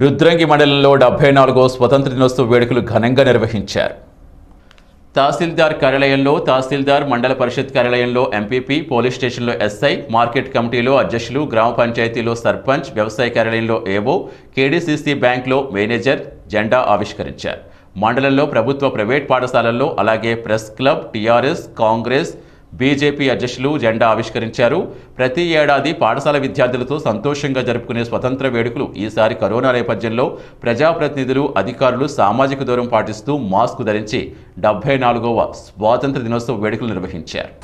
రుద్రంగి మండలంలో 74వ స్వతంత్ర దినోత్సవ వేడుకలు ఘనంగా నిర్వహించారు. తహసీల్దార్ కార్యాలయంలో తహసీల్దార్, మండల పరిషత్ కార్యాలయంలో ఎంపీపీ, పోలీస్ స్టేషన్లో ఎస్ఐ, మార్కెట్ కమిటీలో అధ్యక్షులు, గ్రామ పంచాయతీలో సర్పంచ్, వ్యవసాయ కార్యాలయంలో ఏవో, కేడీసీసీ బ్యాంక్లో మేనేజర్ జెండా ఆవిష్కరించారు. మండలంలో ప్రభుత్వ, ప్రైవేట్ పాఠశాలల్లో అలాగే press club, TRS, Congress, BJP అధ్యక్షులు జెండా ఆవిష్కరించారు. ప్రతి ఏడాది పాఠశాల విద్యార్థులతో సంతోషంగా జరుపుకునే స్వతంత్ర వేడుకలు ఈసారి కరోనా నేపథ్యంలో ప్రజాప్రతినిధులు, అధికారులు సామాజిక దూరం పాటిస్తూ మాస్క్ ధరించి 74వ స్వాతంత్ర దినోత్సవ వేడుకలు నిర్వహించారు.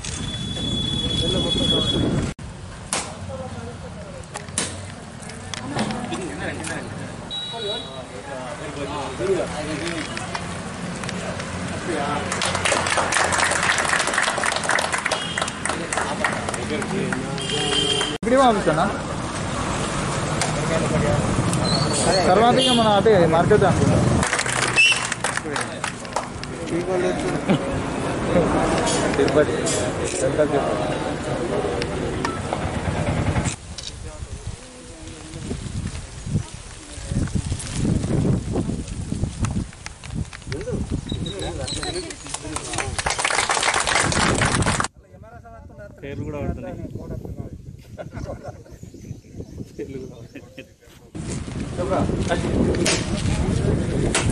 తర్వాత మన అదే మార్కెట్ తిరుపతి పేర్లు కూడా ఉంటుంది.